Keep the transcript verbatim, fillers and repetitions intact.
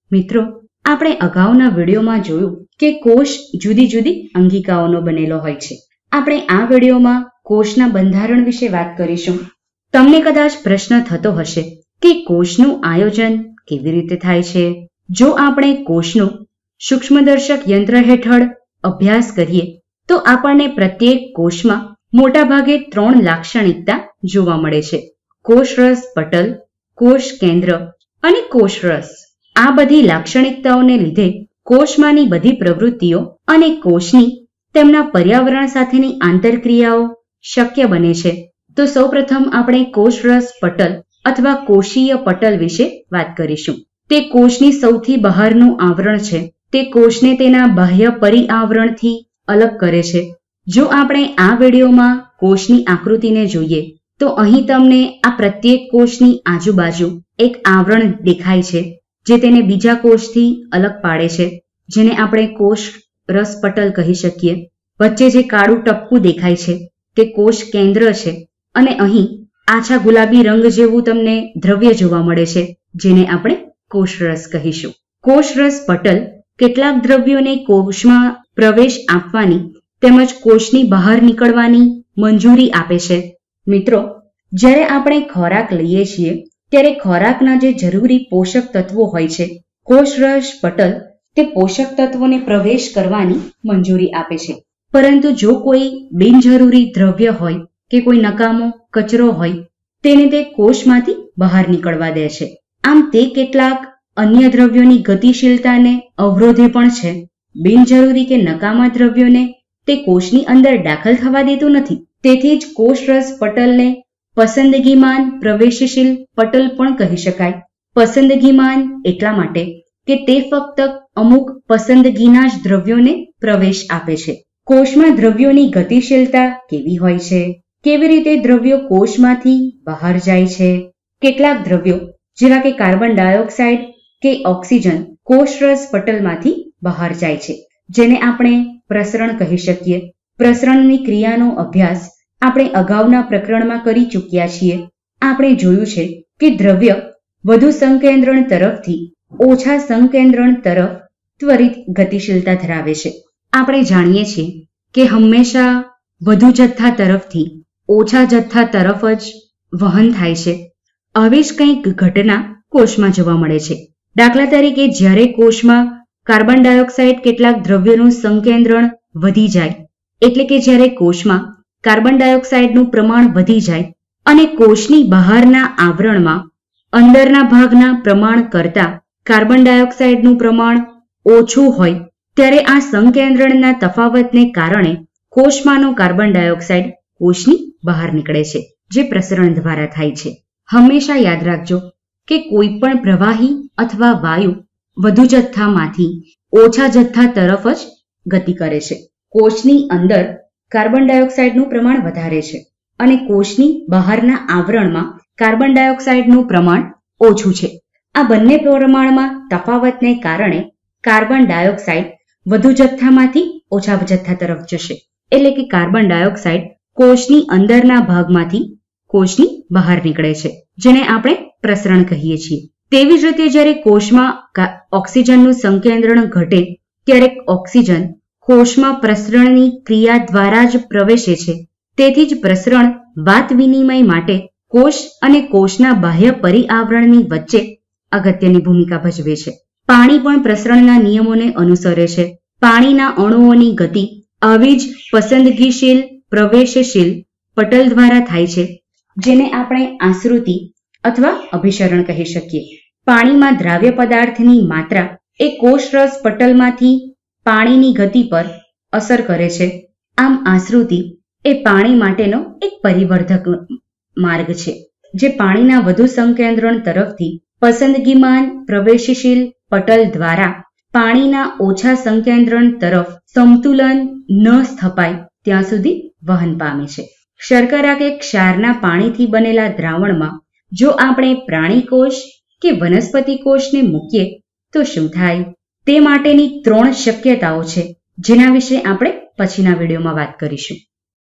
મિત્રો, આપણે અગાઉના વિડીયોમાં જોયું કે કોષ જુદી જુદી અંગિકાઓનો બનેલો હોય છે. આપણે આ વિડીયોમાં કોષના બંધારણ વિશે વાત કરીશું. તમને કદાચ પ્રશ્ન થતો હશે કે કોષનું આયોજન કેવી રીતે થાય છે. જો આપણે કોષનું સૂક્ષ્મદર્શક યંત્ર હેઠળ અભ્યાસ કરીએ તો આપણને પ્રત્યેક કોષમાં મોટાભાગે ત્રણ લાક્ષણિકતા જોવા મળે છે: કોષરસ પટલ, કોષ કેન્દ્ર અને કોષરસ. આ બધી લાક્ષણિકતાઓને લીધે કોષમાંની બધી પ્રવૃત્તિઓ અને કોષની તેમના પર્યાવરણ સાથેની આંતરક્રિયાઓ શક્ય બને છે. તો સૌપ્રથમ આપણે કોષરસ પટલ અથવા કોષીય પટલ વિશે વાત કરીશું. તે કોષની સૌથી બહારનું આવરણ છે. તે કોષને તેના બાહ્ય પરિઆવરણથી અલગ કરે છે. જો આપણે આ વિડીયોમાં કોષની આકૃતિને જોઈએ તો અહીં તમને આ પ્રત્યેક કોષની આજુબાજુ એક આવરણ દેખાય છે જે તેને બીજા કોષથી અલગ પાડે છે, જેને આપણે કોષ રસ પટલ કહી શકીએ. વચ્ચે જે કાળું ટપકું દેખાય છે તે કોષ કેન્દ્ર છે અને અહીં આછા ગુલાબી રંગ જેવું તમને દ્રવ્ય જોવા મળે છે જેને આપણે કોષરસ કહીશું. કોષરસ પટલ કેટલાક દ્રવ્યોને કોષમાં પ્રવેશ આપવાની તેમજ કોષની બહાર નીકળવાની મંજૂરી આપે છે. મિત્રો, જ્યારે આપણે ખોરાક લઈએ છીએ ત્યારે ખોરાકના જે જરૂરી પોષક તત્વો હોય છે, કોષરસ પટલ તે પોષક તત્વોને પ્રવેશ કરવાની મંજૂરી આપે છે. પરંતુ જો કોઈ બિનજરૂરી દ્રવ્ય હોય કે કોઈ નકામો કચરો હોય તેને તે કોષમાંથી બહાર નીકળવા દે છે. આમ તે કેટલાક અન્ય દ્રવ્યોની ગતિશીલતાને અવરોધે પણ છે. બિનજરૂરી કે નકામા દ્રવ્યોને તે કોષની અંદર દાખલ થવા દેતું નથી. તેથી જ કોષરસ પટલને પસંદગીમાન પ્રવેશશીલ પટલ પણ કહી શકાય. પસંદગીમાન એટલા માટે કે તે ફક્ત અમુક પસંદગીના જ દ્રવ્યોને પ્રવેશ આપે છે. કોષમાં દ્રવ્યોની ગતિશીલતા કેવી હોય છે? કેવી રીતે દ્રવ્યો કોષમાંથી બહાર જાય છે? કેટલાક દ્રવ્યો જેવા કે કાર્બન ડાયોક્સાઇડ કે ઓક્સિજન કોષરસ પટલમાંથી બહાર જાય છે, જેને આપણે પ્રસરણ કહી શકીએ. પ્રસરણની ક્રિયાનો અભ્યાસ આપણે અગાઉના પ્રકરણમાં કરી ચૂક્યા છીએ. આપણે જોયું છે કે દ્રવ્ય વધુ સંકેન્દ્રણ તરફથી ઓછા સંકેન્દ્રણ તરફ ત્વરિત ગતિશીલતા ધરાવે છે. આપણે જાણીએ છીએ કે હંમેશા વધુ જથ્થા તરફથી ઓછા જથ્થા તરફ જ વહન થાય છે. આવી જ કંઈક ઘટના કોષમાં જોવા મળે છે. દાખલા તરીકે, જ્યારે કોષમાં કાર્બન ડાયોક્સાઇડ કેટલાક દ્રવ્યોનું સંકેન્દ્રણ વધી જાય, એટલે કે જ્યારે કોષમાં કાર્બન ડાયોક્સાઇડનું પ્રમાણ વધી જાય અને કોષની બહારના આવરણમાં અંદરના ભાગના પ્રમાણ કરતાં કાર્બન ડાયોક્સાઇડનું પ્રમાણ ઓછું હોય, ત્યારે આ સંકેન્દ્રણના તફાવતને કારણે કોષમાંનો કાર્બન ડાયોક્સાઇડ કોષની બહાર નીકળે છે, જે પ્રસરણ દ્વારા થાય છે. હંમેશા યાદ રાખજો કે કોઈ પણ પ્રવાહી અથવા વાયુ વધુ જથ્થામાંથી ઓછા જથ્થા તરફ જ ગતિ કરે છે. કોષની અંદર કાર્બન ડાયોક્સાઇડનું પ્રમાણ વધારે છે અને કોષની બહારના આવરણમાં કાર્બન ડાયોક્સાઇડનું પ્રમાણ ઓછું છે. આ બંને પ્રમાણમાં તફાવતને કારણે કાર્બન ડાયોક્સાઇડ વધુ જથ્થામાંથી ઓછા જથ્થા તરફ જશે, એટલે કે કાર્બન ડાયોક્સાઇડ કોષની અંદરના ભાગમાંથી કોષની બહાર નીકળે છે, જેને આપણે પ્રસરણ કહીએ છીએ. તેવી જ રીતે જ્યારે કોષમાં ઓક્સિજનનું સંકેન્દ્રણ ઘટે ત્યારે ઓક્સિજન કોષમાં પ્રસરણની ક્રિયા દ્વારા જ પ્રવેશે છે. તેથી જ પ્રસરણ વાત વિનિમય માટે કોષ અને કોષના બાહ્ય પરિઆવરણની વચ્ચે અગત્યની ભૂમિકા ભજવે છે. પાણી પણ પ્રસરણના નિયમોને અનુસરે છે. પાણીના અણુઓની ગતિ આવી જ પસંદગીશીલ પ્રવેશશીલ પટલ દ્વારા થાય છે, જેને આપણે આશ્રુતિ અથવા અભિસરણ કહી શકીએ. પાણીમાં દ્રાવ્ય પદાર્થની માત્રા એ કોષરસ પટલમાંથી પાણીની ગતિ પર અસર કરે છે. આમ આશ્રુતિ એ પાણી માટેનો એક પરિવર્ધક માર્ગ છે, જે પાણીના વધુ સંકેન્દ્રણ તરફથી પસંદગીમાન પ્રવેશશીલ પટલ દ્વારા પાણીના ઓછા સંકેન્દ્રણ તરફ સમતુલન ન સ્થપાય ત્યાં સુધી વહન પામે છે. શર્કરા કે ક્ષારના પાણીથી બનેલા દ્રાવણમાં જો આપણે પ્રાણી કોષ કે વનસ્પતિ કોષને મૂકીએ તો શું થાય? તે માટેની ત્રણ શક્યતાઓ છે, જેના વિશે આપણે પછીના વિડીયોમાં વાત કરીશું.